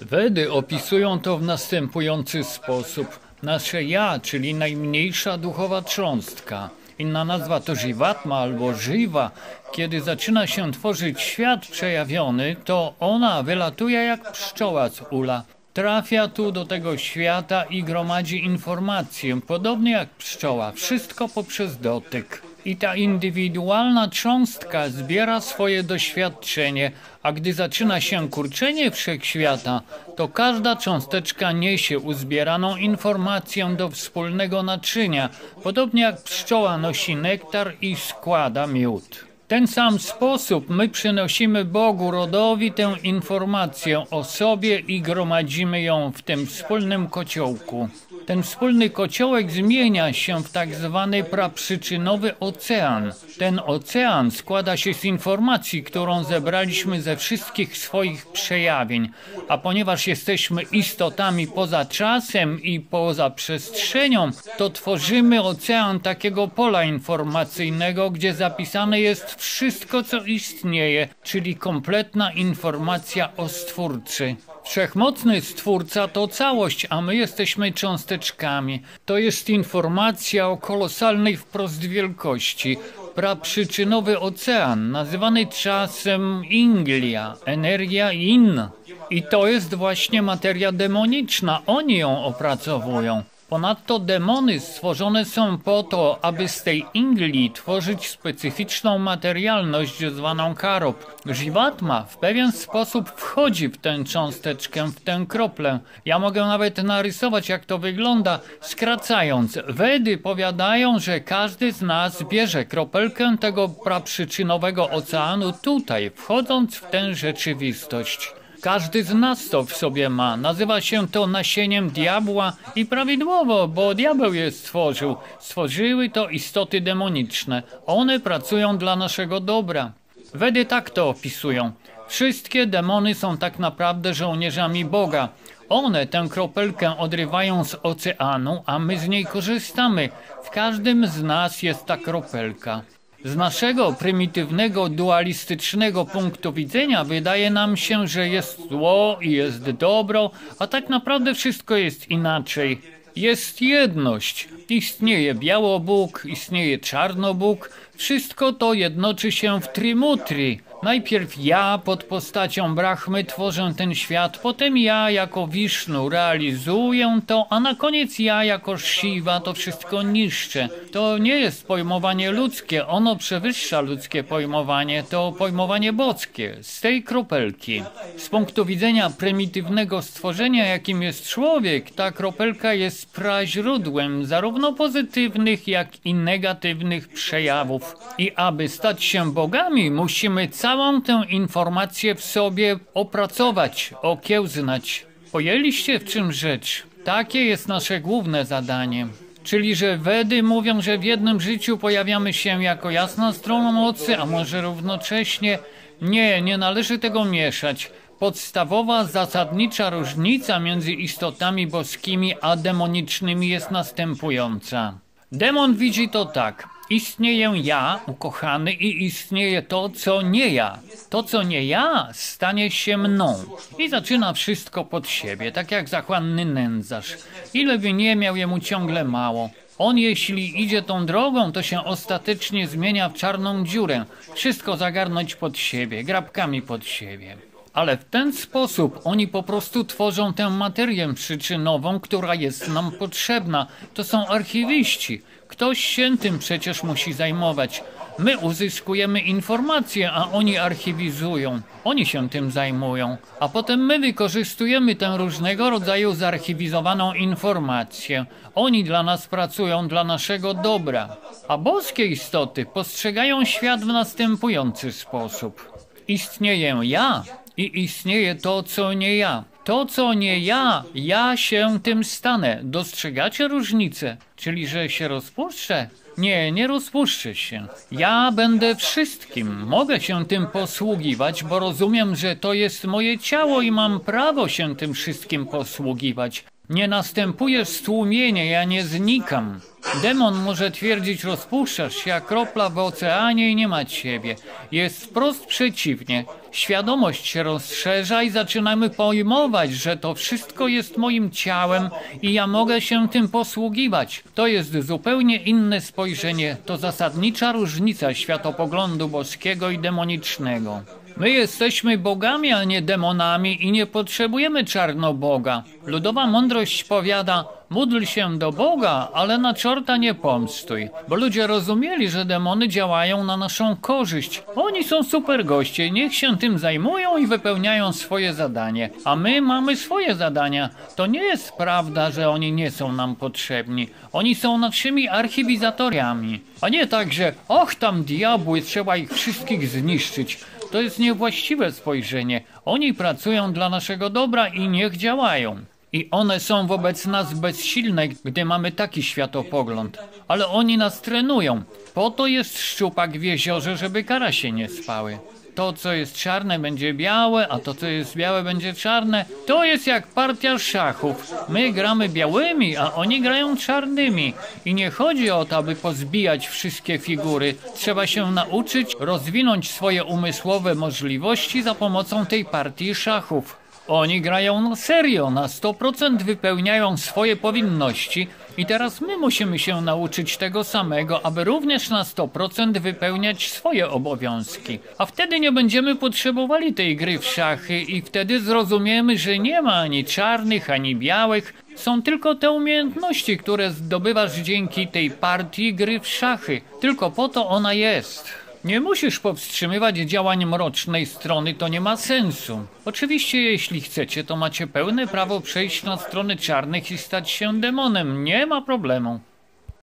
Wedy opisują to w następujący sposób. Nasze ja, czyli najmniejsza duchowa cząstka. Inna nazwa to Jivatma albo Jiva. Kiedy zaczyna się tworzyć świat przejawiony, to ona wylatuje jak pszczoła z ula. Trafia tu do tego świata i gromadzi informacje, podobnie jak pszczoła, wszystko poprzez dotyk. I ta indywidualna cząstka zbiera swoje doświadczenie, a gdy zaczyna się kurczenie wszechświata, to każda cząsteczka niesie uzbieraną informację do wspólnego naczynia, podobnie jak pszczoła nosi nektar i składa miód. W ten sam sposób my przynosimy Bogu rodowi tę informację o sobie i gromadzimy ją w tym wspólnym kociołku. Ten wspólny kociołek zmienia się w tak zwany praprzyczynowy ocean. Ten ocean składa się z informacji, którą zebraliśmy ze wszystkich swoich przejawień. A ponieważ jesteśmy istotami poza czasem i poza przestrzenią, to tworzymy ocean takiego pola informacyjnego, gdzie zapisane jest wszystko, co istnieje, czyli kompletna informacja o Stwórcy. Wszechmocny Stwórca to całość, a my jesteśmy cząsteczkami. To jest informacja o kolosalnej wprost wielkości. Praprzyczynowy ocean, nazywany czasem Inglia, energia In. I to jest właśnie materia demoniczna, oni ją opracowują. Ponadto demony stworzone są po to, aby z tej ingli tworzyć specyficzną materialność zwaną karop. Jivatma w pewien sposób wchodzi w tę cząsteczkę, w tę kroplę. Ja mogę nawet narysować, jak to wygląda, skracając. Wedy powiadają, że każdy z nas bierze kropelkę tego praprzyczynowego oceanu tutaj, wchodząc w tę rzeczywistość. Każdy z nas to w sobie ma. Nazywa się to nasieniem diabła i prawidłowo, bo diabeł je stworzył. Stworzyły to istoty demoniczne. One pracują dla naszego dobra. Wedy tak to opisują. Wszystkie demony są tak naprawdę żołnierzami Boga. One tę kropelkę odrywają z oceanu, a my z niej korzystamy. W każdym z nas jest ta kropelka. Z naszego prymitywnego, dualistycznego punktu widzenia wydaje nam się, że jest zło i jest dobro, a tak naprawdę wszystko jest inaczej. Jest jedność. Istnieje Białobóg, istnieje Czarnobóg. Wszystko to jednoczy się w Trimutri. Najpierw ja pod postacią Brahmy tworzę ten świat, potem ja jako Wisznu realizuję to, a na koniec ja jako Shiva to wszystko niszczę. To nie jest pojmowanie ludzkie, ono przewyższa ludzkie pojmowanie, to pojmowanie boskie, z tej kropelki. Z punktu widzenia prymitywnego stworzenia, jakim jest człowiek, ta kropelka jest praźródłem zarówno pozytywnych, jak i negatywnych przejawów. I aby stać się bogami, musimy całą tę informację w sobie opracować, okiełznać. Pojęliście, w czym rzecz? Takie jest nasze główne zadanie. Czyli, że Wedy mówią, że w jednym życiu pojawiamy się jako jasna strona mocy, a może równocześnie? Nie należy tego mieszać. Podstawowa, zasadnicza różnica między istotami boskimi a demonicznymi jest następująca. Demon widzi to tak. Istnieję ja, ukochany, i istnieje to, co nie ja. To, co nie ja, stanie się mną. I zaczyna wszystko pod siebie, tak jak zachłanny nędzarz. Ile by nie miał, jemu ciągle mało. On, jeśli idzie tą drogą, to się ostatecznie zmienia w czarną dziurę. Wszystko zagarnąć pod siebie, grabkami pod siebie. Ale w ten sposób oni po prostu tworzą tę materię przyczynową, która jest nam potrzebna. To są archiwiści. Ktoś się tym przecież musi zajmować. My uzyskujemy informacje, a oni archiwizują. Oni się tym zajmują. A potem my wykorzystujemy tę różnego rodzaju zarchiwizowaną informację. Oni dla nas pracują, dla naszego dobra. A boskie istoty postrzegają świat w następujący sposób. Istnieję ja i istnieje to, co nie ja. To, co nie ja, ja się tym stanę. Dostrzegacie różnicę? Czyli, że się rozpuszczę? Nie rozpuszczę się. Ja będę wszystkim. Mogę się tym posługiwać, bo rozumiem, że to jest moje ciało i mam prawo się tym wszystkim posługiwać. Nie następuje stłumienie, ja nie znikam. Demon może twierdzić, rozpuszczasz się jak kropla w oceanie i nie ma ciebie. Jest wprost przeciwnie. Świadomość się rozszerza i zaczynamy pojmować, że to wszystko jest moim ciałem i ja mogę się tym posługiwać. To jest zupełnie inne spojrzenie. To zasadnicza różnica światopoglądu boskiego i demonicznego. My jesteśmy bogami, a nie demonami i nie potrzebujemy czarnoboga. Ludowa mądrość powiada, módl się do Boga, ale na czorta nie pomstuj. Bo ludzie rozumieli, że demony działają na naszą korzyść. Oni są super goście, niech się tym zajmują i wypełniają swoje zadanie. A my mamy swoje zadania. To nie jest prawda, że oni nie są nam potrzebni. Oni są naszymi archiwizatoriami. A nie tak, że och tam diabły, trzeba ich wszystkich zniszczyć. To jest niewłaściwe spojrzenie. Oni pracują dla naszego dobra i niech działają. I one są wobec nas bezsilne, gdy mamy taki światopogląd. Ale oni nas trenują. Po to jest szczupak w jeziorze, żeby karasie nie spały. To, co jest czarne, będzie białe, a to, co jest białe, będzie czarne. To jest jak partia szachów. My gramy białymi, a oni grają czarnymi. I nie chodzi o to, aby pozbijać wszystkie figury. Trzeba się nauczyć rozwinąć swoje umysłowe możliwości za pomocą tej partii szachów. Oni grają na serio, na 100% wypełniają swoje powinności i teraz my musimy się nauczyć tego samego, aby również na 100% wypełniać swoje obowiązki. A wtedy nie będziemy potrzebowali tej gry w szachy i wtedy zrozumiemy, że nie ma ani czarnych, ani białych. Są tylko te umiejętności, które zdobywasz dzięki tej partii gry w szachy. Tylko po to ona jest. Nie musisz powstrzymywać działań mrocznej strony, to nie ma sensu. Oczywiście, jeśli chcecie, to macie pełne prawo przejść na stronę czarnych i stać się demonem. Nie ma problemu.